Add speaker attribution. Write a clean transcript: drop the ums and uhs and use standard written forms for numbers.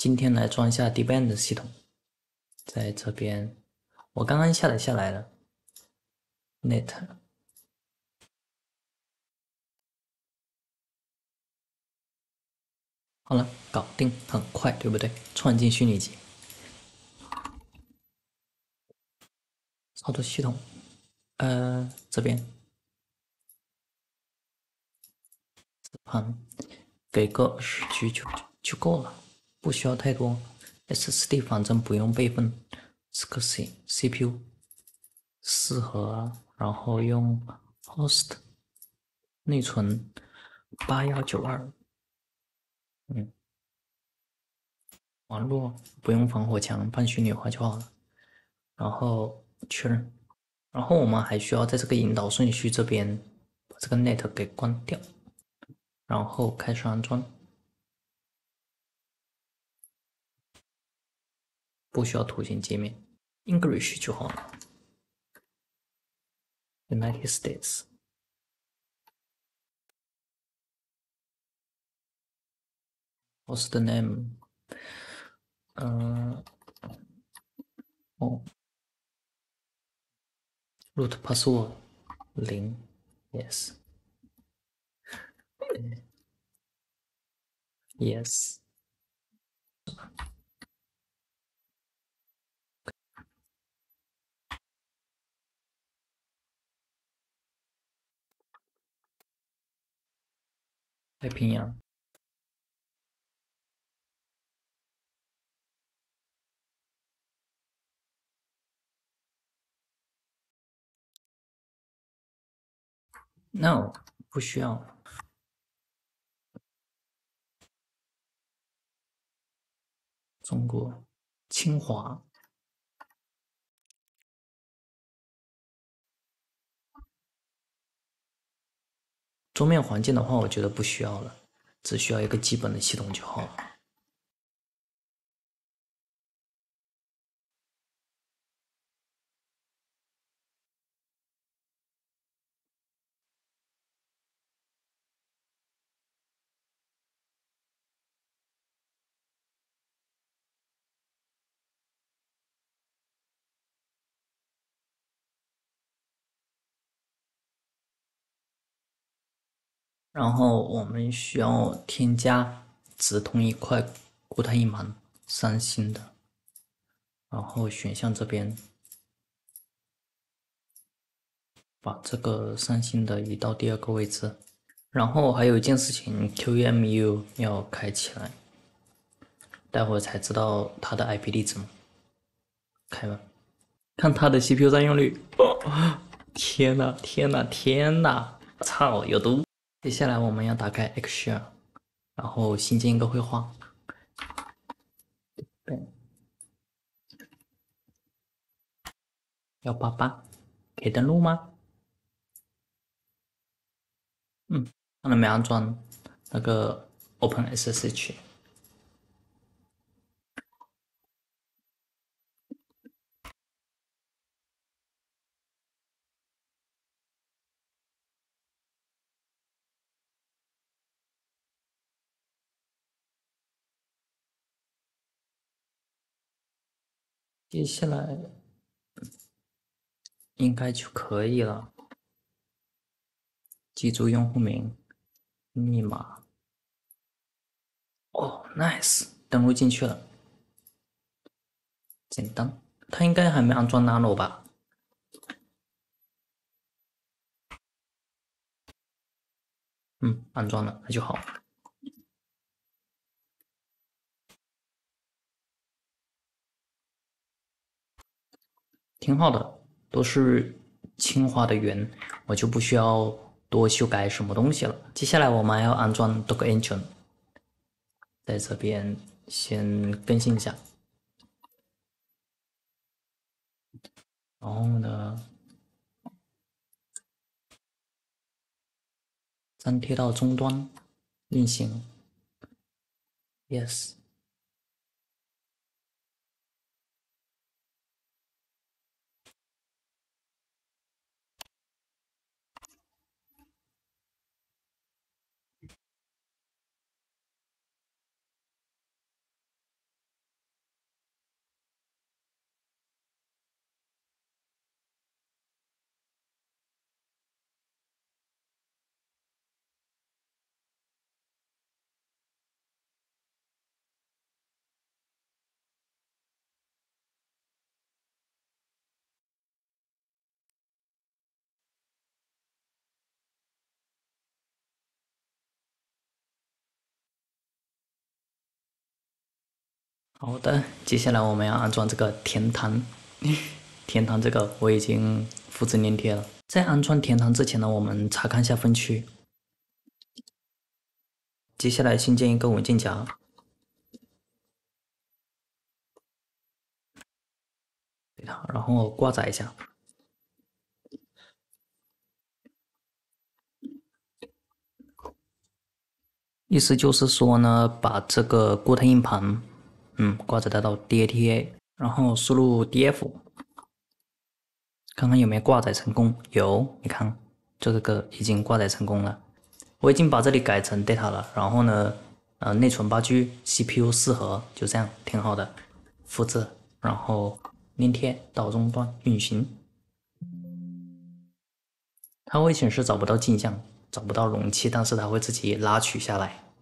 Speaker 1: 今天来装一下 Debian 系统，在这边我刚刚下载下来了 Net。好了，搞定，很快，对不对？创建虚拟机，操作系统，这边子盘给个20G 就够了，不需要太多。SSD 反正不用备份，是个 CPU 适合，然后用 host 内存8192，网络不用防火墙，半虚拟化就好了。然后确认，然后我们还需要在这个引导顺序这边把这个 net 给关掉，然后开始安装，不需要图形界面 ，English 就好了。United States， host name，root password 0 yes yes，太平洋。No， 不需要。中国，清华。桌面环境的话，我觉得不需要了，只需要一个基本的系统就好了。然后我们需要添加直通一块固态硬盘，3星的，然后选项这边把这个3星的移到第2个位置。然后还有一件事情 ，QEMU 要开起来，待会儿才知道它的 IP 地址嘛。开吧，看它的 CPU 占用率。哦，天呐天呐天呐！操，有毒！接下来我们要打开 Xshell，然后新建一个绘画。对188，可以登录吗？看到没安装那个 OpenSSH。接下来应该就可以了，记住用户名、密码。哦，nice，登录进去了，简单。它应该还没安装 Nano 吧？安装了，那就好。挺好的，都是清华的源，我就不需要多修改什么东西了。接下来我们还要安装 Docker Engine，在这边先更新一下。然后呢，粘贴到终端运行。Yes。 好的，接下来我们要安装这个天堂。天堂这个我已经复制粘贴了。在安装天堂之前呢，我们查看一下分区。接下来新建一个文件夹，对它，然后挂载一下。意思就是说呢，把这个固态硬盘，挂载带到 DATA，然后输入 DF，看看有没有挂载成功。有，你看这个已经挂载成功了。我已经把这里改成 data 了，然后呢，内存8G，CPU 4核，就这样，挺好的。复制，然后粘贴到终端运行。它会显示找不到镜像，找不到容器，但是它会自己拉取下来。